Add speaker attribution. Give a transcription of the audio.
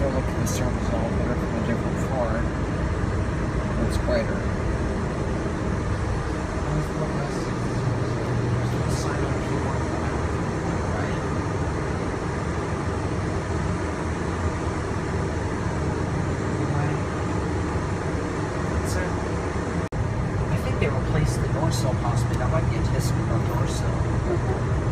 Speaker 1: look at the surface a little better from a different floor. It's brighter.
Speaker 2: I think they replaced the door sill possibly. That might be a ThyssenKrupp door sill.